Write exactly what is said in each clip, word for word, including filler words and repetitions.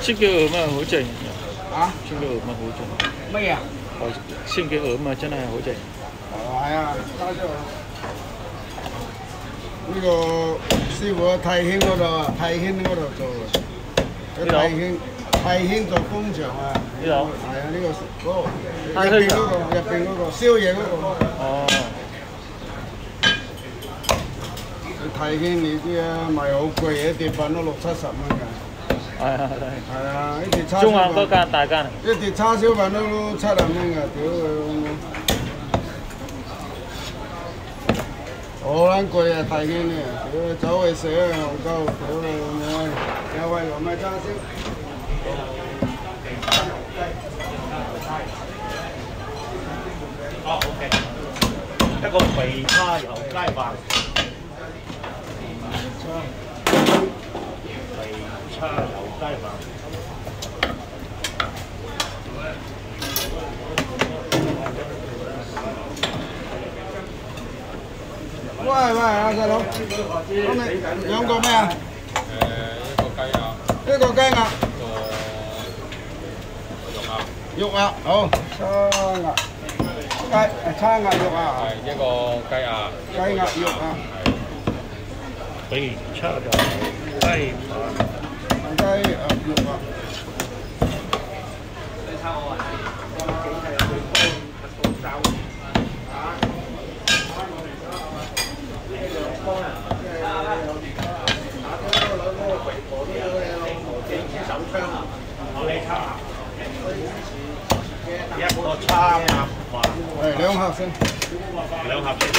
煎嘅鵝啊好正啊！ 煎嘅鵝啊好正。 乜嘢啊？ 哦，煎嘅鵝啊真係好正。 哦，係啊，加咗。呢個師傅喺泰興嗰度啊，泰興嗰度做嘅。喺泰興，泰興做工場啊。 呢度。 係啊，呢個嗰個入邊嗰個，入邊嗰個宵夜嗰個。哦。泰興你知啊，賣好貴嘅，一碟飯都六七十蚊㗎。係啊係。係啊，一碟叉燒飯。中環嗰間大間。一碟叉燒飯都七十蚊㗎，屌佢！好撚貴啊！泰興呢，屌走去食啊，戇鳩，屌你老味！有位糯米叉燒。 哦 ，OK， 一個肥叉油雞飯。肥叉油雞飯。 喂喂，阿細佬，咁你兩個咩啊？誒，一個雞鴨。一個雞鴨。一個肉鴨。肉鴨，好。叉鴨。雞誒叉鴨肉鴨。係一個雞鴨。雞鴨肉鴨。 肥叉油雞飯。 雞鴨肉鴨。 一個叉鴨飯， 係兩盒先， 兩盒先。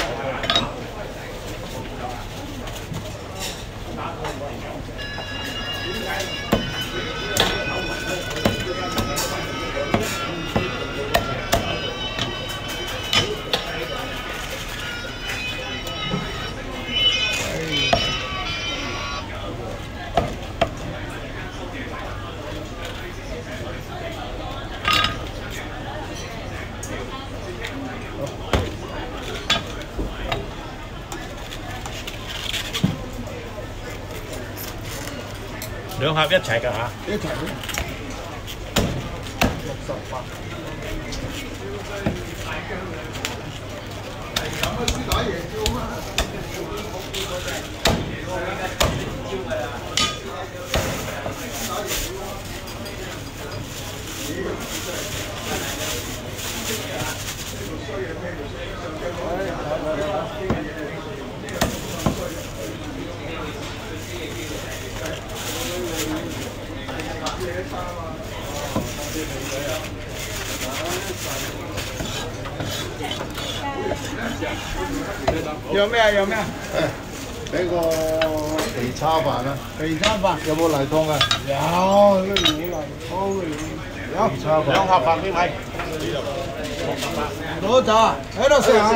兩盒一齊㗎嚇， 一齊六十八。有咩啊？有咩啊？誒，俾個肥叉飯啦。肥叉飯有冇例湯啊？有，都冇例湯嘅。有。肥叉飯。兩盒飯邊位？攞走啊！喺度食啊！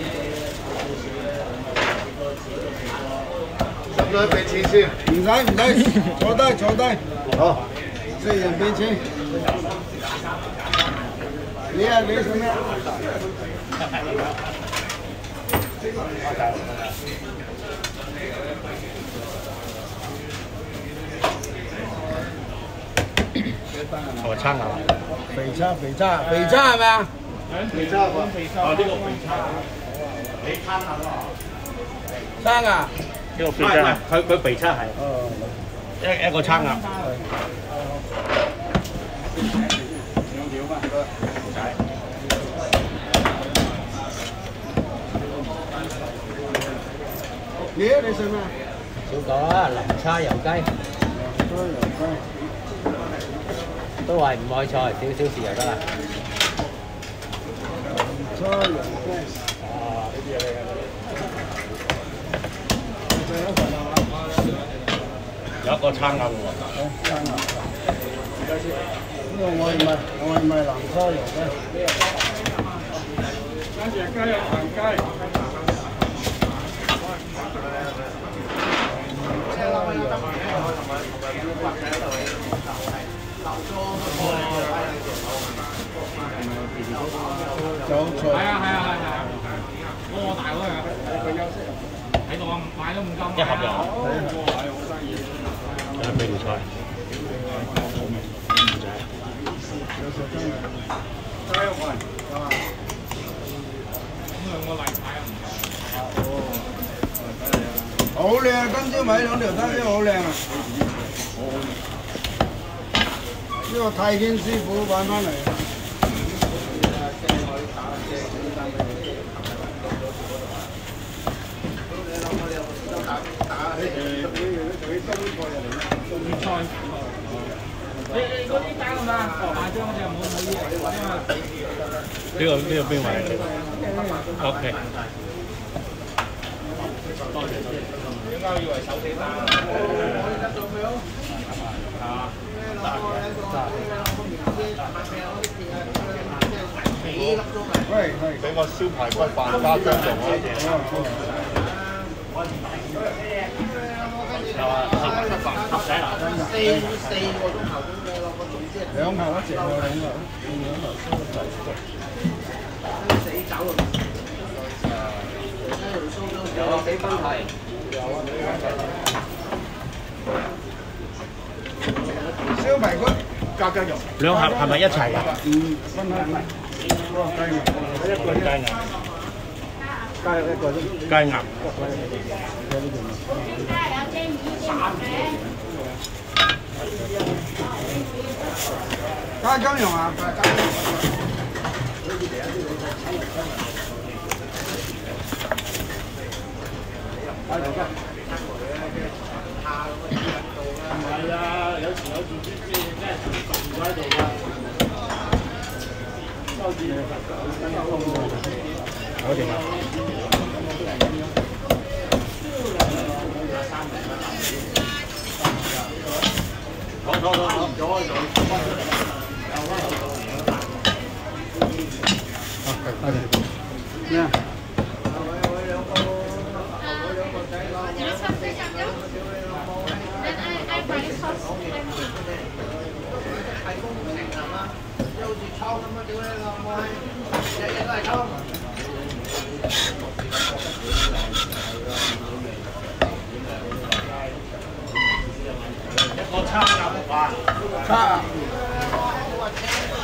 使唔使俾錢先？唔使唔使，坐低坐低。好。食完俾錢。你啊，你食咩？ 我叉啊！ 肥叉肥叉肥叉係咪啊？肥叉喎，肥叉。 哦，呢個肥叉。你叉下咯。 叉啊！ 呢個肥叉。佢佢肥叉係。哦。一一個叉鴨。兩條吧。唔使。 你你食咩？ 少個啦，淋叉油雞。 淋叉油雞。 都係唔愛菜，少少豉油得啦。 淋叉油雞。 啊，呢啲嘢嚟㗎。有一個叉鴨喎。 好，叉鴨。呢個我係咪我係咪淋叉油雞？跟住雞有鹹雞。韭菜。係啊係啊係啊！嗰個大嗰個，佢休息喺度啊，買都唔夠。 一盒油。 係啊，好生意。 有咩菜？ 好靚，今朝買兩條叉燒好靚啊！呢個太堅師傅揾翻嚟。 你你嗰啲單㗎嘛？下張我哋冇冇嘢， 呢個呢個邊位嚟？O K。多謝多謝。點解以為手機單？啊！ 喂， 俾個燒排骨飯加薑蓉啊！ 有啊，四合仔啦， 四四個鐘頭咁嘅咯，個總之兩頭一隻有兩頭，兩頭燒得滯死酒啊！ 有啊，幾分係。 有啊，燒排骨加薑蓉， 兩盒係咪一齊㗎？ 嗯，分開點？嗰個雞鴨， 一個雞鴨， 加一個啫。 雞鴨。 加薑蓉啊！ 係啊，有時有住啲即係真係瞓咗喺度㗎。收住搞掂啦。好好好好，左左翻出嚟，又翻後度。 咩啊？ 一個叉鴨啊！ 叉啊！